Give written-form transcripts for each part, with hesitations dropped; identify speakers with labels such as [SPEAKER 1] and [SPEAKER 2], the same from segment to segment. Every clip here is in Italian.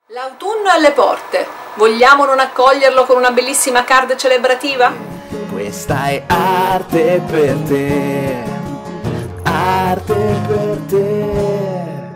[SPEAKER 1] L'autunno è alle porte, vogliamo non accoglierlo con una bellissima card celebrativa?
[SPEAKER 2] Questa è arte per te, arte per te.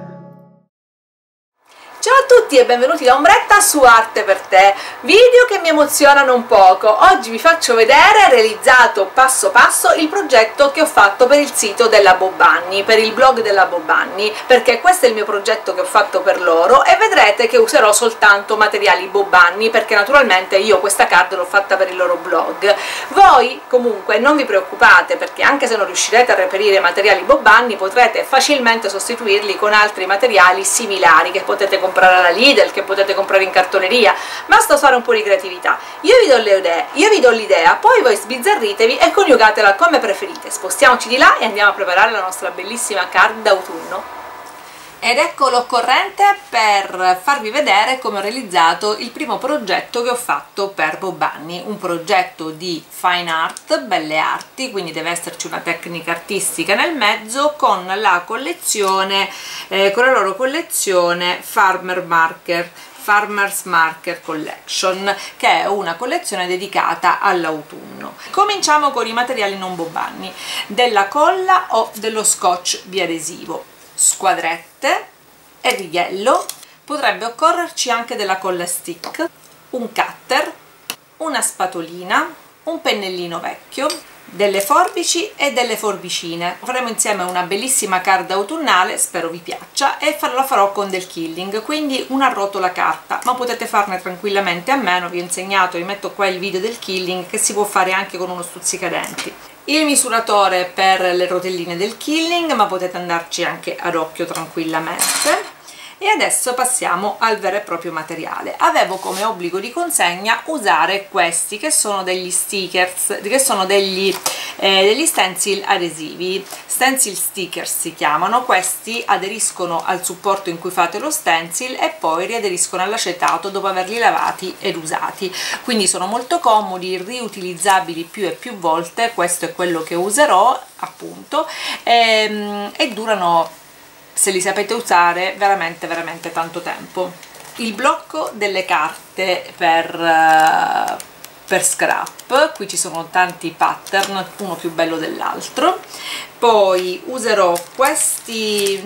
[SPEAKER 1] Ciao a tutti e benvenuti da Ombretta su Arte per te, video che mi emozionano un poco. Oggi vi faccio vedere, realizzato passo passo, il progetto che ho fatto per il sito della Bobanni, per il blog della Bobanni, perché questo è il mio progetto che ho fatto per loro e vedrete che userò soltanto materiali Bobanni, perché naturalmente io questa card l'ho fatta per il loro blog. Voi comunque non vi preoccupate, perché anche se non riuscirete a reperire materiali Bobanni potrete facilmente sostituirli con altri materiali similari che potete comprare alla Lidl, che potete comprare in cartoleria. Basta usare un po' di creatività. Io vi do l'idea, poi voi sbizzarritevi e coniugatela come preferite. Spostiamoci di là e andiamo a preparare la nostra bellissima card d'autunno. Ed ecco l'occorrente per farvi vedere come ho realizzato il primo progetto che ho fatto per Bobanni, un progetto di fine art, belle arti, quindi deve esserci una tecnica artistica nel mezzo, con la collezione, con la loro collezione Farmers Marker Collection, che è una collezione dedicata all'autunno. Cominciamo con i materiali non Bobanni, della colla o dello scotch biadesivo, squadrette e righello. Potrebbe occorrerci anche della colla stick, un cutter, una spatolina, un pennellino vecchio, delle forbici e delle forbicine. Faremo insieme una bellissima card autunnale, spero vi piaccia, e la farò con del killing, quindi una rotola carta, ma potete farne tranquillamente a meno. Vi ho insegnato, vi metto qua il video del killing, che si può fare anche con uno stuzzicadenti. Il misuratore per le rotelline del killing, ma potete andarci anche ad occhio tranquillamente. E adesso passiamo al vero e proprio materiale. Avevo come obbligo di consegna usare questi, che sono degli stickers, che sono degli stencil adesivi, stencil stickers si chiamano. Questi aderiscono al supporto in cui fate lo stencil e poi riaderiscono all'acetato dopo averli lavati ed usati, quindi sono molto comodi, riutilizzabili più e più volte. Questo è quello che userò appunto, e durano, se li sapete usare, veramente tanto tempo. Il blocco delle carte per scrap, qui ci sono tanti pattern, uno più bello dell'altro. Poi userò questi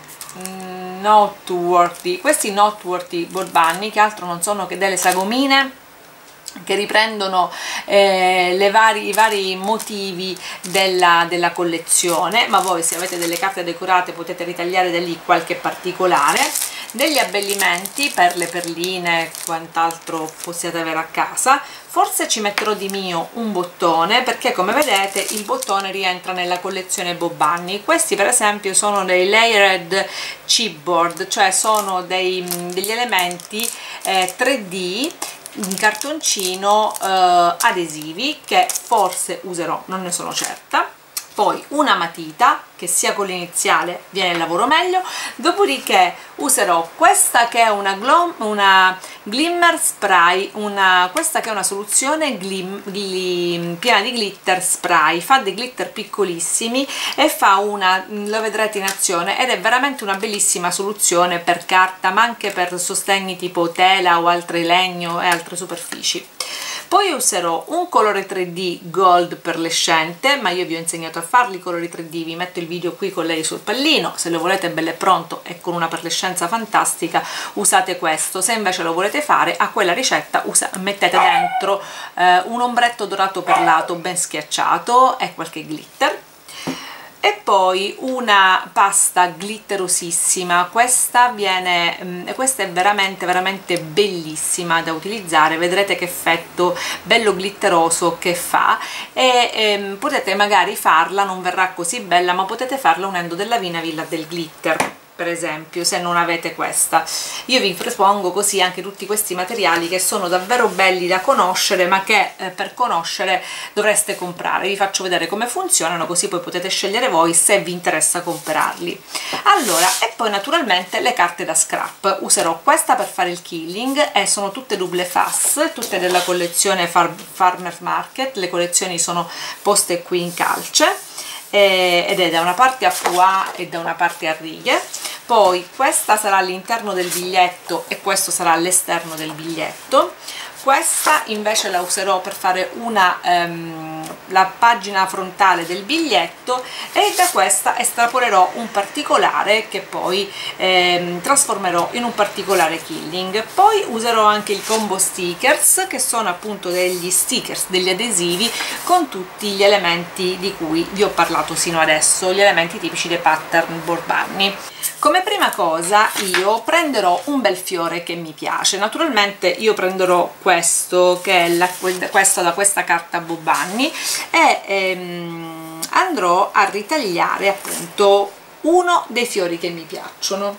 [SPEAKER 1] noteworthy Bobanni, che altro non sono che delle sagomine che riprendono i vari motivi della collezione, ma voi, se avete delle carte decorate, potete ritagliare da lì qualche particolare. Degli abbellimenti per le perline, quant'altro possiate avere a casa. Forse ci metterò di mio un bottone, perché come vedete il bottone rientra nella collezione Bobanni. Questi per esempio sono dei layered chipboard, cioè sono degli elementi 3D in cartoncino adesivi, che forse userò, non ne sono certa. Poi una matita, che sia con l'iniziale viene il lavoro meglio. Dopodiché userò questa, che è una glimmer spray, questa che è una soluzione piena di glitter spray, fa dei glitter piccolissimi e lo vedrete in azione, ed è veramente una bellissima soluzione per carta, ma anche per sostegni tipo tela o altre legno e altre superfici. Poi userò un colore 3D gold perlescente, ma io vi ho insegnato a farli i colori 3D, vi metto il video qui con lei sul pallino. Se lo volete bello e pronto e con una perlescenza fantastica, usate questo. Se invece lo volete fare a quella ricetta, mettete dentro un ombretto dorato perlato ben schiacciato e qualche glitter. E poi una pasta glitterosissima, questa è veramente bellissima da utilizzare. Vedrete che effetto bello glitteroso che fa, e potete magari farla, non verrà così bella, ma potete farla unendo della Vinavilla del glitter, per esempio, se non avete questa. Io vi propongo così anche tutti questi materiali, che sono davvero belli da conoscere, ma che per conoscere dovreste comprare. Vi faccio vedere come funzionano, così poi potete scegliere voi se vi interessa comprarli. Allora, e poi naturalmente le carte da scrap. Userò questa per fare il killing, e sono tutte double face, tutte della collezione Farmers Market. Le collezioni sono poste qui in calce. ed è da una parte a pois e da una parte a righe. Poi questa sarà all'interno del biglietto e questo sarà all'esterno del biglietto. Questa invece la userò per fare la pagina frontale del biglietto, e da questa estrapolerò un particolare che poi trasformerò in un particolare killing. Poi userò anche il combo stickers, che sono appunto degli stickers, degli adesivi con tutti gli elementi di cui vi ho parlato sino adesso, gli elementi tipici dei pattern board bunny. Come prima cosa io prenderò un bel fiore che mi piace. Naturalmente io prenderò questo, che è questo da questa carta board bunny, e andrò a ritagliare appunto uno dei fiori che mi piacciono.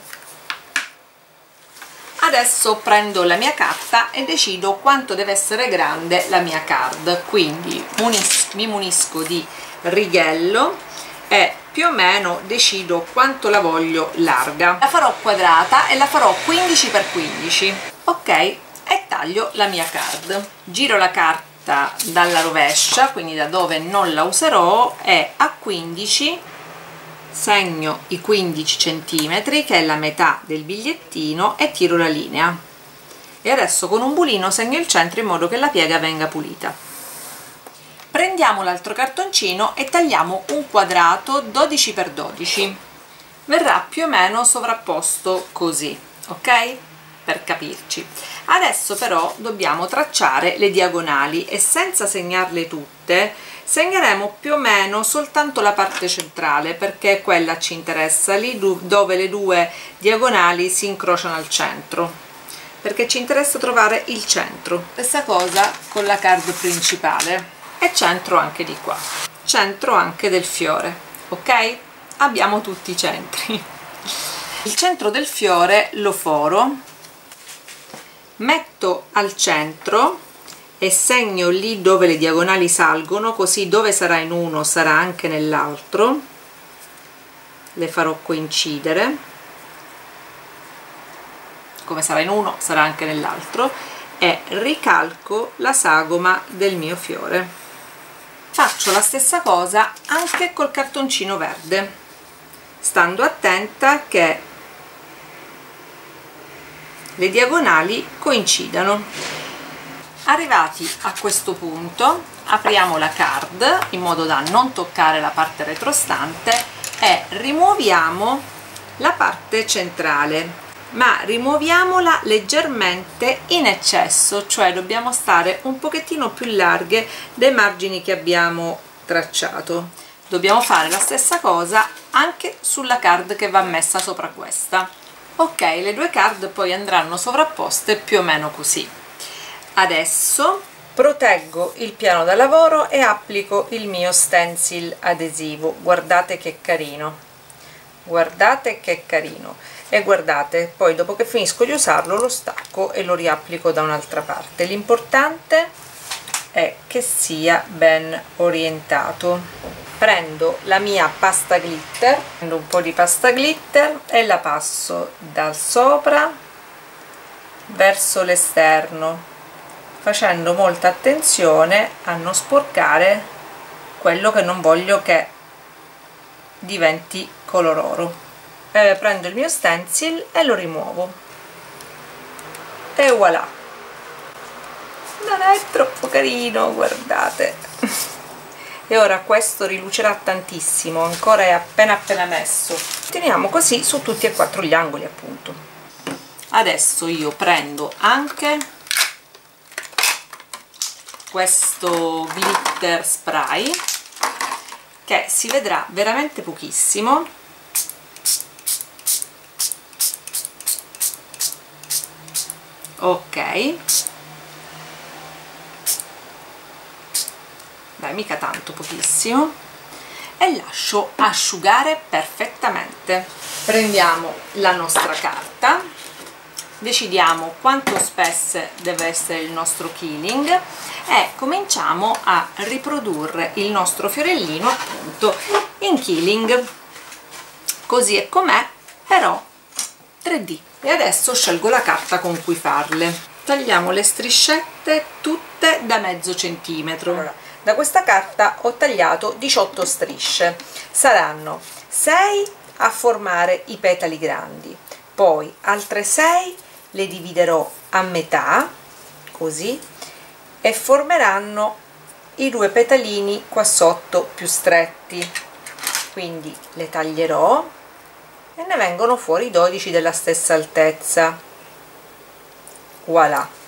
[SPEAKER 1] Adesso prendo la mia carta e decido quanto deve essere grande la mia card, quindi mi munisco di righello e più o meno decido quanto la voglio larga. La farò quadrata e la farò 15 x 15, ok, e taglio la mia card. Giro la carta dalla rovescia, quindi da dove non la userò, e a 15 segno i 15 cm, che è la metà del bigliettino, e tiro la linea. E adesso con un bulino segno il centro in modo che la piega venga pulita. Prendiamo l'altro cartoncino e tagliamo un quadrato 12 x 12. Verrà più o meno sovrapposto così, ok? Per capirci. Adesso però dobbiamo tracciare le diagonali, e senza segnarle tutte segneremo più o meno soltanto la parte centrale, perché quella ci interessa, lì dove le due diagonali si incrociano al centro, perché ci interessa trovare il centro. Stessa cosa con la card principale, e centro anche di qua, centro anche del fiore, ok? Abbiamo tutti i centri. Il centro del fiore lo foro, metto al centro e segno lì dove le diagonali salgono, così dove sarà in uno sarà anche nell'altro, le farò coincidere, come sarà in uno sarà anche nell'altro, e ricalco la sagoma del mio fiore. Faccio la stessa cosa anche col cartoncino verde, stando attenta che le diagonali coincidano. Arrivati a questo punto apriamo la card in modo da non toccare la parte retrostante e rimuoviamo la parte centrale, ma rimuoviamola leggermente in eccesso, cioè dobbiamo stare un pochettino più larghe dei margini che abbiamo tracciato. Dobbiamo fare la stessa cosa anche sulla card che va messa sopra questa. Ok, le due card poi andranno sovrapposte più o meno così. Adesso proteggo il piano da lavoro e applico il mio stencil adesivo. Guardate che carino, guardate che carino. E guardate, poi dopo che finisco di usarlo lo stacco e lo riapplico da un'altra parte. L'importante è che sia ben orientato. Prendo la mia pasta glitter, prendo un po' di pasta glitter e la passo da sopra verso l'esterno, facendo molta attenzione a non sporcare quello che non voglio che diventi color oro. Prendo il mio stencil e lo rimuovo, e voilà, non è troppo carino, guardate. E ora questo rilucerà tantissimo, ancora è appena messo. Teniamo così su tutti e quattro gli angoli appunto. Adesso io prendo anche questo glitter spray, che si vedrà veramente pochissimo, ok, beh, mica tanto, pochissimo, e lascio asciugare perfettamente. Prendiamo la nostra carta, decidiamo quanto spesse deve essere il nostro killing e cominciamo a riprodurre il nostro fiorellino appunto in killing, così è com'è, però 3D. E adesso scelgo la carta con cui farle. Tagliamo le striscette tutte da mezzo centimetro. Allora, da questa carta ho tagliato 18 strisce, saranno 6 a formare i petali grandi, poi altre 6 le dividerò a metà così e formeranno i due petalini qua sotto più stretti, quindi le taglierò e ne vengono fuori 12 della stessa altezza, voilà.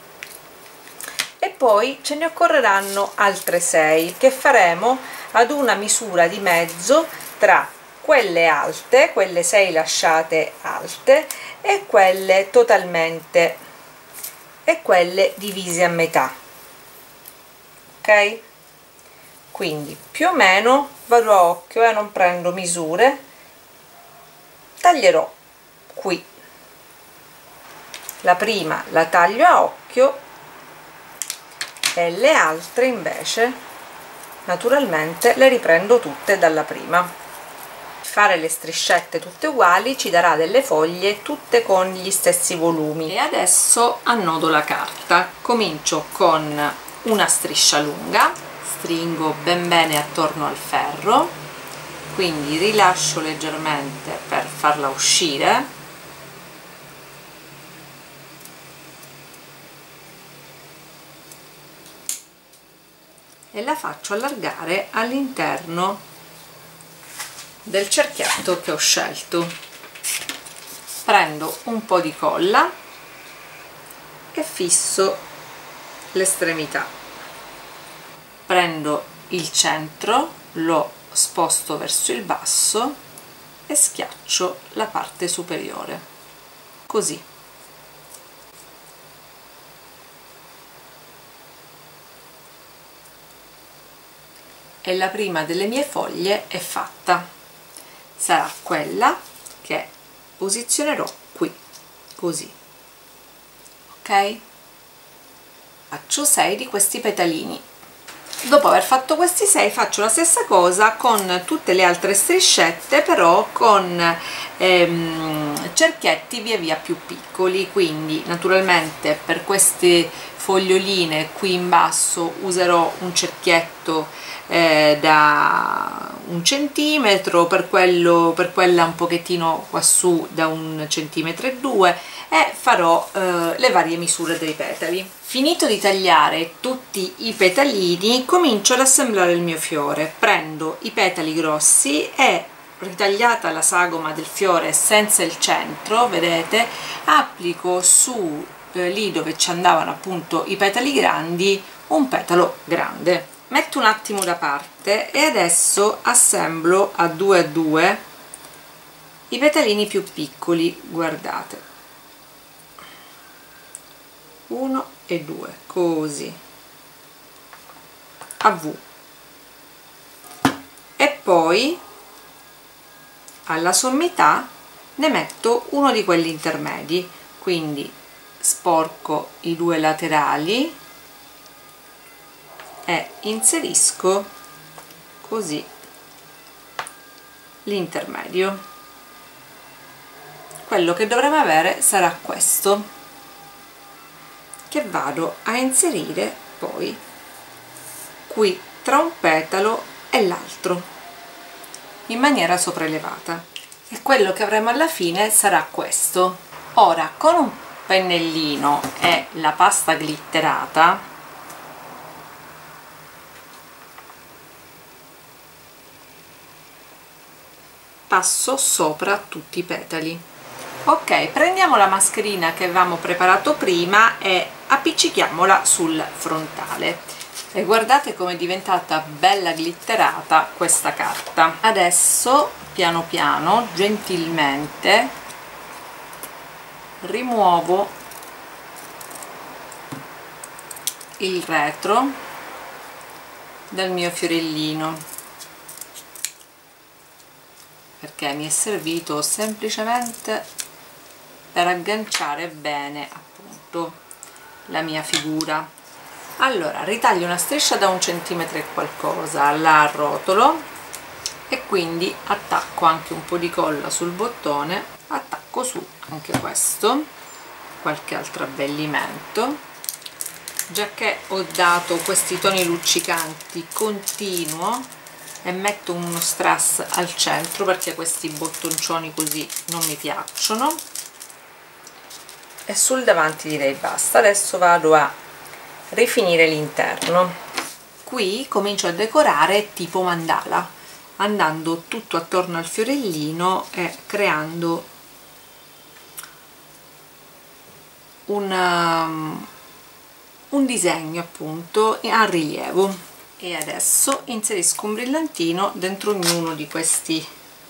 [SPEAKER 1] E poi ce ne occorreranno altre 6 che faremo ad una misura di mezzo tra quelle alte, quelle 6 lasciate alte, e quelle totalmente, e quelle divise a metà, ok? Quindi più o meno vado a occhio e non prendo misure, taglierò qui, la prima la taglio a occhio e le altre invece naturalmente le riprendo tutte dalla prima. Fare le striscette tutte uguali ci darà delle foglie tutte con gli stessi volumi. E adesso annodo la carta. Comincio con una striscia lunga, stringo ben bene attorno al ferro, quindi rilascio leggermente per farla uscire, e la faccio allargare all'interno del cerchietto che ho scelto. Prendo un po' di colla e fisso l'estremità, prendo il centro, lo sposto verso il basso e schiaccio la parte superiore, così. E la prima delle mie foglie è fatta, sarà quella che posizionerò qui, così, ok? Faccio 6 di questi petalini. Dopo aver fatto questi 6 faccio la stessa cosa con tutte le altre striscette, però con cerchietti via via più piccoli, quindi naturalmente per queste foglioline qui in basso userò un cerchietto da 1 centimetro, per quella un pochettino qua su da 1,2 centimetri, e farò le varie misure dei petali. Finito di tagliare tutti i petalini, comincio ad assemblare il mio fiore. Prendo i petali grossi e, ritagliata la sagoma del fiore senza il centro, vedete, applico su lì dove ci andavano appunto i petali grandi un petalo grande. Metto un attimo da parte e adesso assemblo a 2 i petalini più piccoli, guardate, 1 e 2, così, a V, e poi alla sommità ne metto uno di quelli intermedi, quindi sporco i 2 laterali e inserisco così l'intermedio. Quello che dovremo avere sarà questo, che vado a inserire poi qui tra un petalo e l'altro in maniera sopraelevata, e quello che avremo alla fine sarà questo. Ora con un pennellino e la pasta glitterata passo sopra tutti i petali. Ok, prendiamo la mascherina che avevamo preparato prima e appiccichiamola sul frontale, e guardate come è diventata bella glitterata questa carta. Adesso piano piano, gentilmente, rimuovo il retro del mio fiorellino, perché mi è servito semplicemente per agganciare bene appunto la mia figura. Allora ritaglio una striscia da 1 centimetro e qualcosa, la arrotolo e quindi attacco anche un po' di colla sul bottone, attacco su anche questo, qualche altro abbellimento, già che ho dato questi toni luccicanti, continuo e metto uno strass al centro perché questi bottoncioni così non mi piacciono, e sul davanti direi basta. Adesso vado a rifinire l'interno. Qui comincio a decorare tipo mandala, andando tutto attorno al fiorellino e creando un disegno appunto a rilievo. E adesso inserisco un brillantino dentro ognuno di questi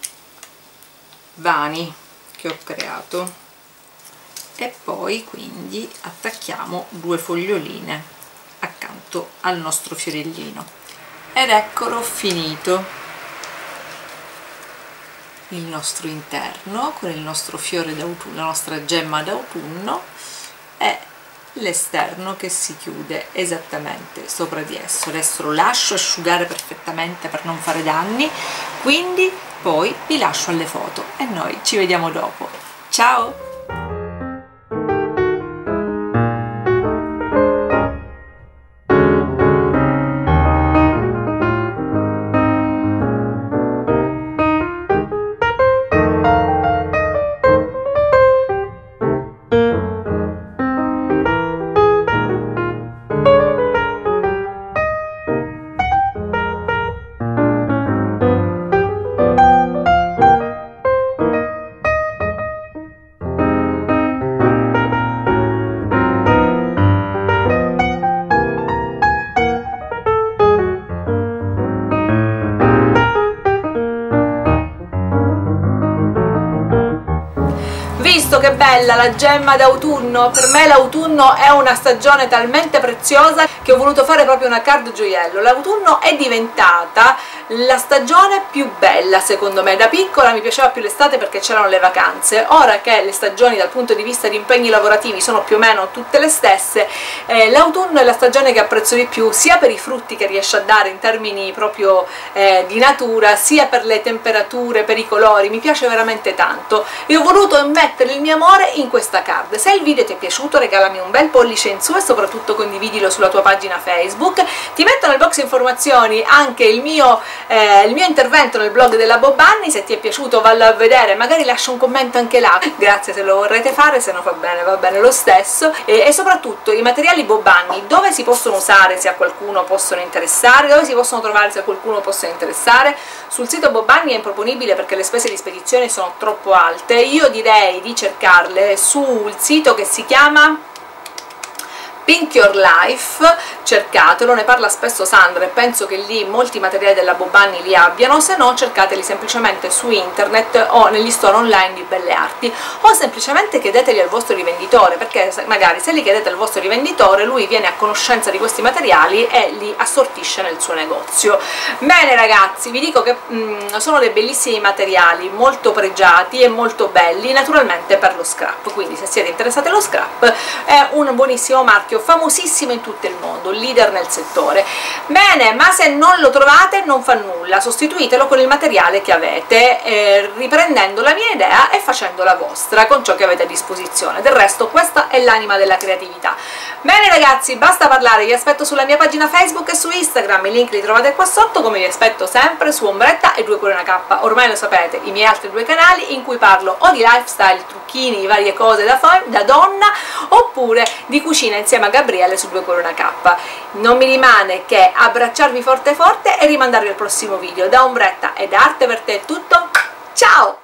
[SPEAKER 1] vani che ho creato, e poi quindi attacchiamo 2 foglioline accanto al nostro fiorellino, ed eccolo finito il nostro interno con il nostro fiore d'autunno, la nostra gemma d'autunno, e l'esterno che si chiude esattamente sopra di esso. Adesso lo lascio asciugare perfettamente per non fare danni, quindi poi vi lascio alle foto e noi ci vediamo dopo. Ciao! Visto che bella la gemma d'autunno, per me l'autunno è una stagione talmente preziosa che ho voluto fare proprio una card gioiello. L'autunno è diventata la stagione più bella secondo me. Da piccola mi piaceva più l'estate perché c'erano le vacanze, ora che le stagioni dal punto di vista di impegni lavorativi sono più o meno tutte le stesse, l'autunno è la stagione che apprezzo di più, sia per i frutti che riesce a dare in termini proprio di natura, sia per le temperature, per i colori. Mi piace veramente tanto e ho voluto mettere il mio amore in questa card. Se il video ti è piaciuto regalami un bel pollice in su e soprattutto condividilo sulla tua pagina Facebook. Ti metto nel box informazioni anche il mio intervento nel blog della Bobbani, se ti è piaciuto vallo a vedere, magari lascia un commento anche là, grazie se lo vorrete fare, se no va bene lo stesso. E soprattutto i materiali Bobbani dove si possono usare se a qualcuno possono interessare, dove si possono trovare se a qualcuno possono interessare. Sul sito Bobbani è improponibile perché le spese di spedizione sono troppo alte, io direi di cercarle sul sito che si chiama Pink Your Life, cercatelo, ne parla spesso Sandra e penso che lì molti materiali della Bobbani li abbiano, se no cercateli semplicemente su internet o negli store online di Belle Arti, o semplicemente chiedeteli al vostro rivenditore, perché magari se li chiedete al vostro rivenditore lui viene a conoscenza di questi materiali e li assortisce nel suo negozio. Bene ragazzi, vi dico che sono dei bellissimi materiali, molto pregiati e molto belli, naturalmente per lo scrap, quindi se siete interessati allo scrap è un buonissimo marchio, famosissimo in tutto il mondo, leader nel settore. Bene, ma se non lo trovate non fa nulla, sostituitelo con il materiale che avete, riprendendo la mia idea e facendo la vostra con ciò che avete a disposizione. Del resto questa è l'anima della creatività. Bene ragazzi, basta parlare, vi aspetto sulla mia pagina Facebook e su Instagram, i link li trovate qua sotto, come vi aspetto sempre su Ombretta e 2 Cuori Una Cappa, ormai lo sapete, i miei altri 2 canali in cui parlo o di lifestyle, trucchini, varie cose da donna, oppure di cucina insieme a Gabriele su 2 Cuori Una Cappa. Non mi rimane che abbracciarvi forte forte e rimandarvi al prossimo video. Da Ombretta e da Arte per Te è tutto, ciao!